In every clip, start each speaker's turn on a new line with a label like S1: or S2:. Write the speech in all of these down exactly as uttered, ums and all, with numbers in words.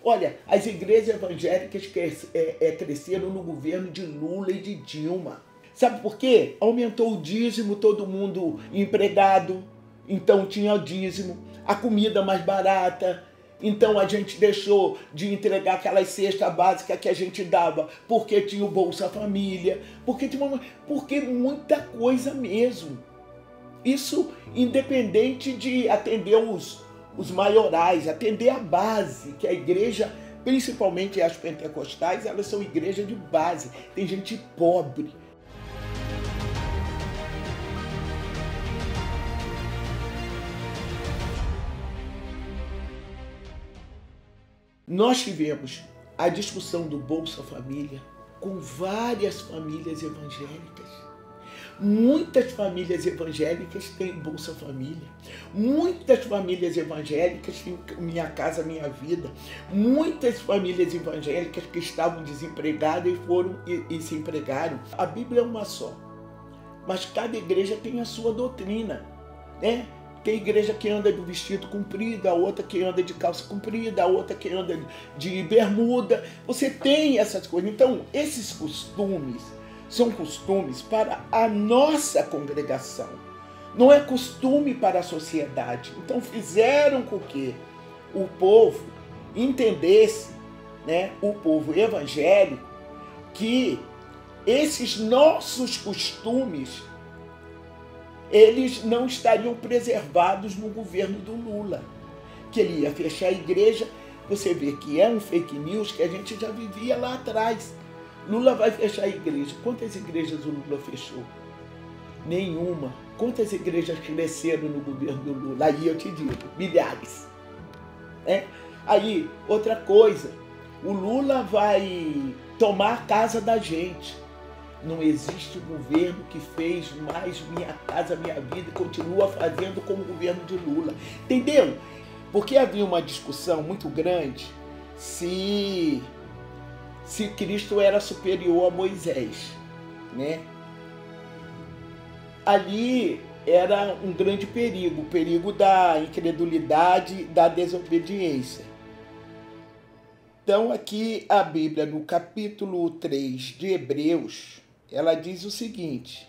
S1: Olha, as igrejas evangélicas cres- é, é, cresceram no governo de Lula e de Dilma. Sabe por quê? Aumentou o dízimo, todo mundo empregado, então tinha dízimo, a comida mais barata. Então a gente deixou de entregar aquelas cestas básicas que a gente dava, porque tinha o Bolsa Família, porque tinha uma, porque muita coisa mesmo. Isso independente de atender os, os maiorais, atender a base, que a igreja, principalmente as pentecostais, elas são igrejas de base. Tem gente pobre. Nós tivemos a discussão do Bolsa Família com várias famílias evangélicas. Muitas famílias evangélicas têm Bolsa Família. Muitas famílias evangélicas têm Minha Casa Minha Vida. Muitas famílias evangélicas que estavam desempregadas e foram e, e se empregaram. A Bíblia é uma só, mas cada igreja tem a sua doutrina, né? Tem igreja que anda de vestido comprido, a outra que anda de calça comprida, a outra que anda de bermuda. Você tem essas coisas. Então, esses costumes são costumes para a nossa congregação. Não é costume para a sociedade. Então, fizeram com que o povo entendesse, né, o povo evangélico, que esses nossos costumes eles não estariam preservados no governo do Lula, que ele ia fechar a igreja. Você vê que é um fake news que a gente já vivia lá atrás. Lula vai fechar a igreja. Quantas igrejas o Lula fechou? Nenhuma. Quantas igrejas cresceram no governo do Lula? Aí eu te digo, milhares. É? Aí, outra coisa, o Lula vai tomar a casa da gente. Não existe governo que fez mais Minha Casa Minha Vida e continua fazendo como o governo de Lula. Entendeu? Porque havia uma discussão muito grande se, se Cristo era superior a Moisés, né? Ali era um grande perigo, o perigo da incredulidade, da desobediência. Então aqui a Bíblia, no capítulo três de Hebreus, ela diz o seguinte: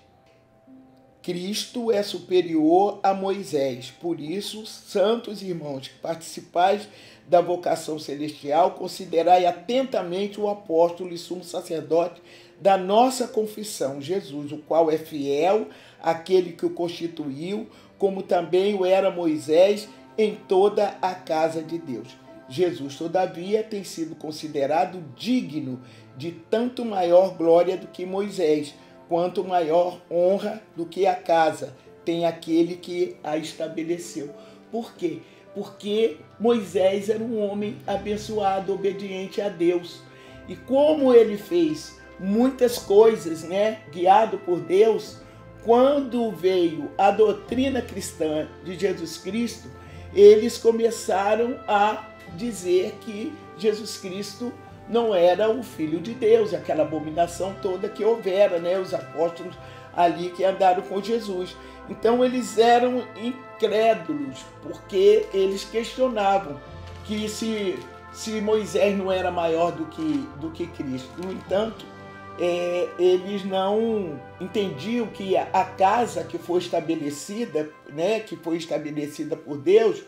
S1: Cristo é superior a Moisés, por isso, santos irmãos que participais da vocação celestial, considerai atentamente o apóstolo e sumo sacerdote da nossa confissão, Jesus, o qual é fiel àquele que o constituiu, como também o era Moisés em toda a casa de Deus. Jesus, todavia, tem sido considerado digno de tanto maior glória do que Moisés, quanto maior honra do que a casa tem aquele que a estabeleceu. Por quê? Porque Moisés era um homem abençoado, obediente a Deus. E como ele fez muitas coisas, né, guiado por Deus, quando veio a doutrina cristã de Jesus Cristo, eles começaram a dizer que Jesus Cristo não era o Filho de Deus, aquela abominação toda que houvera, né? Os apóstolos ali que andaram com Jesus. Então eles eram incrédulos, porque eles questionavam que se, se Moisés não era maior do que, do que Cristo. No entanto, é, eles não entendiam que a, a casa que foi estabelecida, né? Que foi estabelecida por Deus,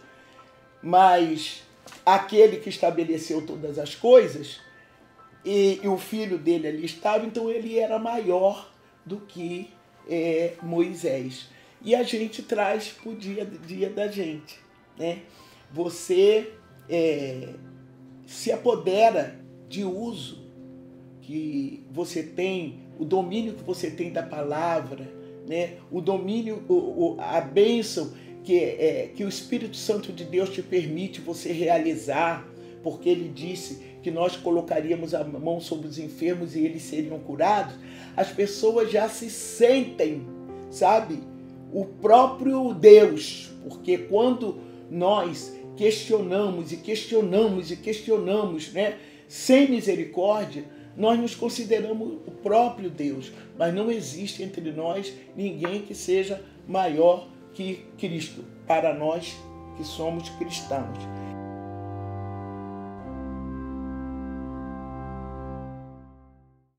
S1: mas aquele que estabeleceu todas as coisas, e, e o filho dele ali estava, então ele era maior do que é, Moisés. E a gente traz para o dia, dia da gente, né? Você é, se apodera de uso que você tem, o domínio que você tem da palavra, né? O domínio, o, o, a bênção que, é, que o Espírito Santo de Deus te permite você realizar, porque ele disse que nós colocaríamos a mão sobre os enfermos e eles seriam curados. As pessoas já se sentem, sabe, o próprio Deus, porque quando nós questionamos e questionamos e questionamos, né, sem misericórdia, nós nos consideramos o próprio Deus, mas não existe entre nós ninguém que seja maior que Cristo, para nós que somos cristãos.